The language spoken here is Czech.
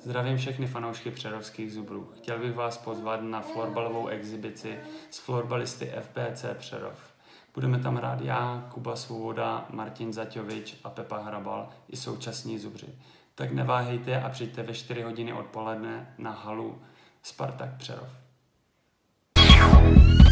Zdravím všechny fanoušky přerovských zubrů. Chtěl bych vás pozvat na florbalovou exibici s florbalisty FPC Přerov. Budeme tam hrát já, Kuba Svoboda, Martin Zaťovič a Pepa Hrabal i současní zubři. Tak neváhejte a přijďte ve 4 hodiny odpoledne na halu Spartak Přerov.